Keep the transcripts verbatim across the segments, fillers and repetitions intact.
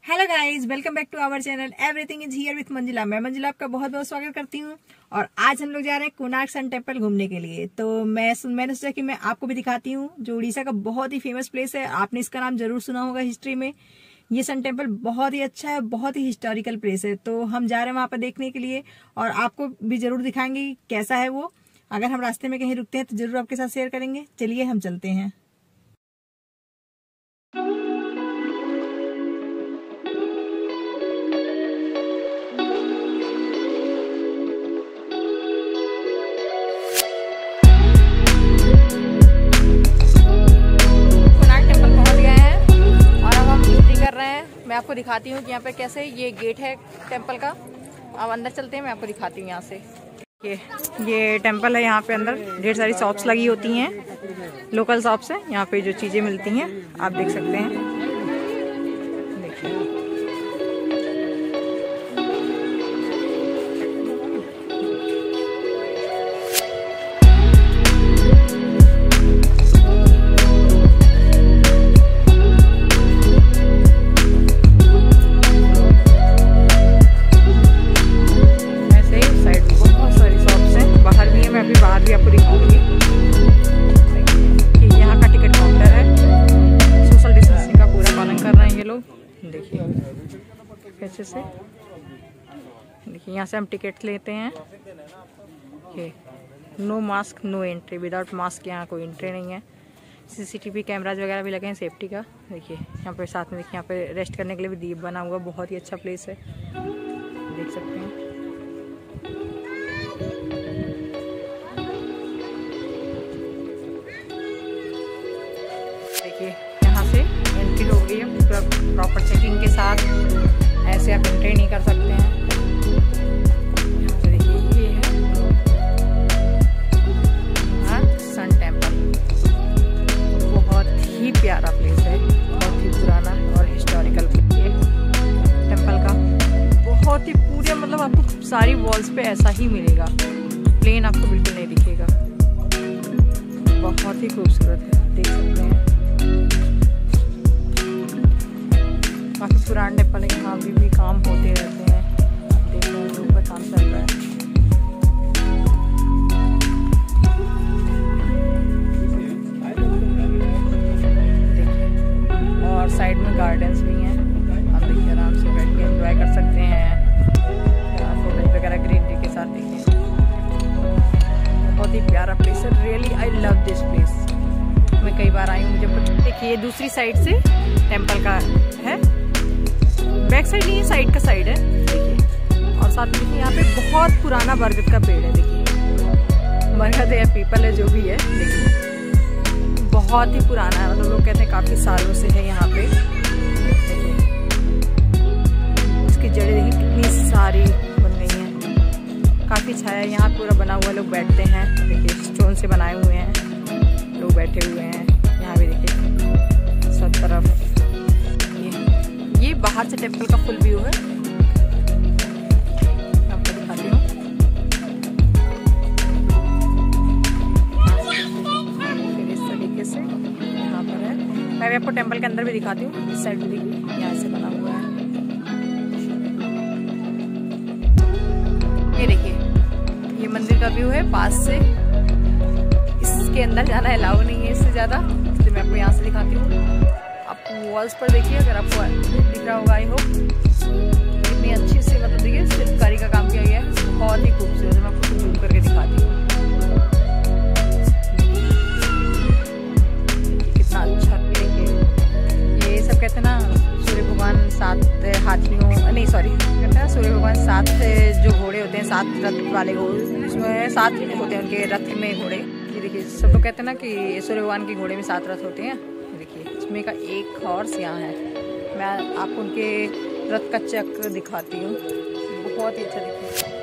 Hello guys, welcome back to our channel everything is here with Manjila. मैं मंजिला आपका बहुत बहुत स्वागत करती हूँ। और आज हम लोग जा रहे हैं कोणार्क सन टेम्पल घूमने के लिए। तो मैं मैंने सोचा कि मैं आपको भी दिखाती हूँ, जो उड़ीसा का बहुत ही फेमस प्लेस है। आपने इसका नाम जरूर सुना होगा हिस्ट्री में। ये सन टेम्पल बहुत ही अच्छा है, बहुत ही हिस्टोरिकल प्लेस है। तो हम जा रहे हैं वहां पर देखने के लिए और आपको भी जरूर दिखाएंगे कैसा है वो। अगर हम रास्ते में कहीं रुकते हैं तो जरूर आपके साथ शेयर करेंगे। चलिए हम चलते हैं। मैं आपको दिखाती हूँ कि यहाँ पे कैसे ये गेट है टेंपल का। अब अंदर चलते हैं, मैं आपको दिखाती हूँ यहाँ से। ये ये टेंपल है, यहाँ पे अंदर ढेर सारी शॉप्स लगी होती हैं, लोकल शॉप्स हैं। यहाँ पे जो चीज़ें मिलती हैं आप देख सकते हैं। देखिए बाहर भी आपको दिखाऊंगी कि यहाँ का टिकट काउंटर है। सोशल डिस्टेंसिंग का पूरा पालन कर रहे हैं ये लोग। देखिए कैसे से, देखिए यहाँ से हम टिकट लेते हैं। ये no mask no entry, without mask यहाँ कोई एंट्री नहीं है। सीसीटीवी कैमराज वगैरह भी लगे हैं सेफ्टी का। देखिए यहाँ पे साथ में देखिए यहाँ पे रेस्ट करने के लिए भी दीप बना हुआ, बहुत ही अच्छा प्लेस है, देख सकते हैं। यहाँ से एंट्री हो गई है पूरा प्रॉपर चेकिंग के साथ। ऐसे आप एंट्री नहीं कर सकते हैं। यहाँ से देखिए ये है सन टेम्पल। बहुत ही प्यारा प्लेस है, बहुत ही पुराना और हिस्टोरिकल ये टेम्पल का। बहुत ही पूरे मतलब आपको सारी वॉल्स पे ऐसा ही मिलेगा, प्लेन आपको बिल्कुल नहीं दिखेगा। बहुत ही खूबसूरत है, देख सकते हैं। काफी पुराने टेम्पल है, यहाँ अभी भी काम होते रहते हैं। देख रहे हैं ऊपर काम चल रहा है। देखिए और साइड में गार्डन्स भी हैं, आप देखिए आराम से बैठ के एंजॉय कर सकते हैं फोटो वगैरह ग्रीनरी के साथ। देखिए बहुत ही प्यारा प्लेस है, really I love this place. मैं कई बार आई हूँ। मुझे देखिए दूसरी साइड से टेम्पल का है, बैक साइड नहीं, साइड का साइड है। देखिए और साथ में देखिए यहाँ पे बहुत पुराना बरगद का पेड़ है। देखिए बरगद है, पीपल है, जो भी है। देखिए बहुत ही पुराना है, मतलब लोग कहते हैं काफी सालों से है यहाँ पे। देखिए इसकी जड़ें देखिए कितनी सारी बन गई हैं, काफी छाया यहाँ पूरा बना हुआ। लोग बैठते हैं, देखिए स्टोन से बनाए हुए हैं, लोग बैठे हुए हैं। यहाँ भी देखिए सब तरफ ये बाहर से टेम्पल का फुल व्यू है, आपको दिखाती हूँ। फिर इस तरीके से यहाँ पर है। मैं भी आपको टेम्पल के अंदर भी दिखाती हूँ। इस साइड भी देखिए यहाँ से बना हुआ है। ये देखिए ये मंदिर का व्यू है पास से। इसके अंदर जाना अलाउ नहीं है इससे ज्यादा, इसलिए मैं आपको यहाँ से दिखाती हूँ। आप वॉल्स पर देखिए, अगर आपको दिख रहा होगा, आई होप कितनी अच्छी से मतलब देखिए शिल्पकारी का काम किया गया है, बहुत ही खूबसूरत है। मैं आपको जूम करके दिखाती हूँ कितना अच्छा। देखिए ये सब कहते हैं ना, सूर्य भगवान सात हाथियों नहीं सॉरी कहते हैं सूर्य भगवान सात जो घोड़े होते हैं, सात रथ वाले घोड़े, उसमें सात होते हैं उनके रथ में घोड़े। ये देखिए सब लोग कहते हैं ना कि सूर्य भगवान के घोड़े में सात रथ होते हैं। देखिए इसमें का एक हॉर्स यहाँ है। मैं आपको उनके रथ का चक्र दिखाती हूँ, बहुत ही अच्छा दिखता है।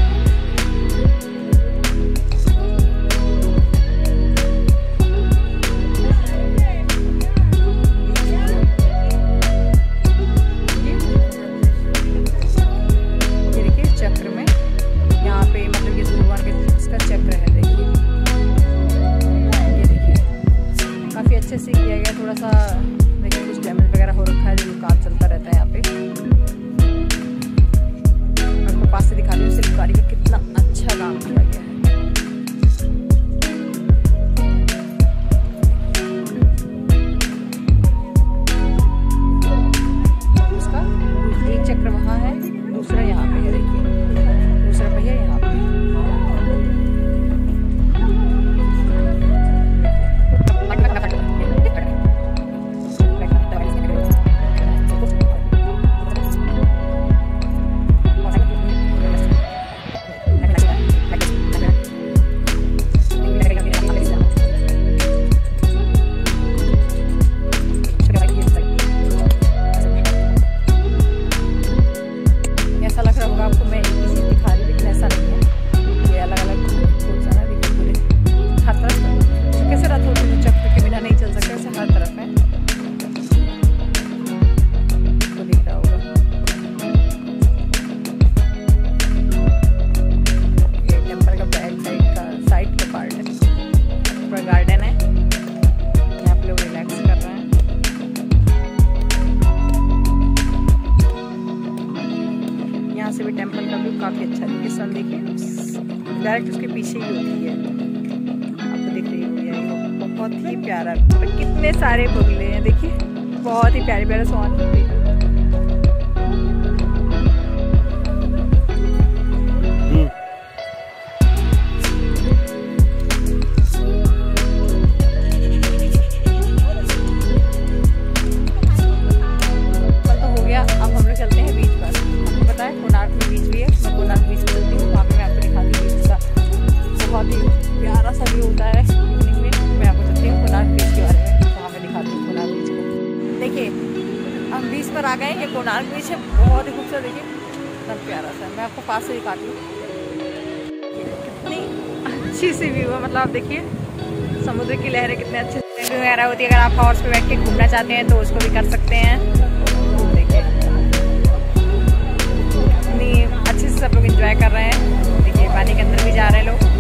ये देखिए चक्र में यहाँ पे मतलब ये सूर्य भगवान के इसका चक्र है। देखिए ये देखिए काफी अच्छे से किया गया। थोड़ा सा देखिए कुछ डैमेज वगैरह हो रखा है, जो काम चलता रहता है यहाँ पे। डायरेक्ट उसके पीछे ही होती है, आपको दिख रही होगी ये, बहुत ही प्यारा। और कितने सारे बगुले हैं देखिए, बहुत ही प्यारे प्यारे स्वान बगुले। प्यारा सा व्यू होता है इवनिंग में। मैं आपको चलती हूँ कोणार्क बीच के बारे में, वहाँ मैं दिखाती हूँ कोणार्क बीच को। देखिए हम बीच पर आ गए, ये कोणार्क बीच है, बहुत ही खूबसूरत, देखिए कितना प्यारा सा। मैं आपको पास से दिखाती हूँ, कितनी अच्छी सी व्यू है। मतलब आप देखिए समुद्र की लहरें कितने अच्छे से वगैरह होती है। अगर आप हॉर्स पे बैठ के घूमना चाहते हैं तो उसको भी कर सकते हैं। देखिए कितनी अच्छे से सब लोग इंजॉय कर रहे हैं। देखिए पानी के अंदर भी जा रहे हैं लोग।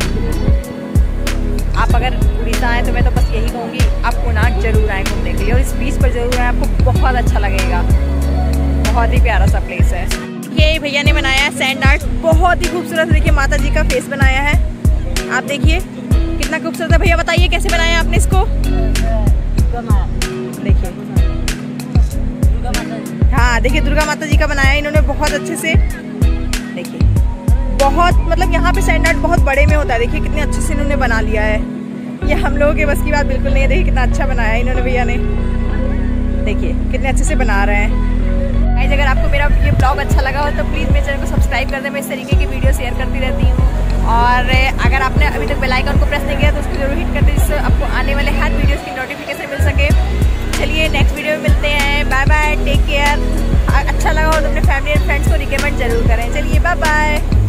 आप अगर उड़ीसा आए तो मैं तो बस यही कहूँगी, आप कोणार्क जरूर आए घूमने के लिए, और इस बीच पर जरूर आए, आपको बहुत अच्छा लगेगा। बहुत ही प्यारा सा प्लेस है। ये भैया ने बनाया है सैंड आर्ट, बहुत ही खूबसूरत। देखिए माता जी का फेस बनाया है, आप देखिए कितना खूबसूरत है। भैया बताइए कैसे बनाया आपने इसको? देखिए हाँ, देखिए दुर्गा माता जी का बनाया है इन्होंने बहुत अच्छे से। देखिए बहुत मतलब यहाँ पे सैंड आर्ट बहुत बड़े में होता है। देखिए कितने अच्छे से इन्होंने बना लिया है, ये हम लोगों के बस की बात बिल्कुल नहीं है। देखिए कितना अच्छा बनाया है इन्होंने भैया ने, देखिए कितने अच्छे से बना रहे हैं। गाइस अगर आपको मेरा ये ब्लॉग अच्छा लगा हो तो प्लीज़ मेरे चैनल को सब्सक्राइब कर दें। मैं इस तरीके की वीडियो शेयर करती रहती हूँ। और अगर आपने अभी तक बेल आइकन को प्रेस नहीं किया तो उसको जरूर हिट कर दें, जिससे आपको आने वाले हर वीडियोज़ की नोटिफिकेशन मिल सके। चलिए नेक्स्ट वीडियो में मिलते हैं, बाय बाय, टेक केयर। अच्छा लगा हो तो अपने फैमिली एंड फ्रेंड्स को रिकमेंड जरूर करें। चलिए बाय बाय।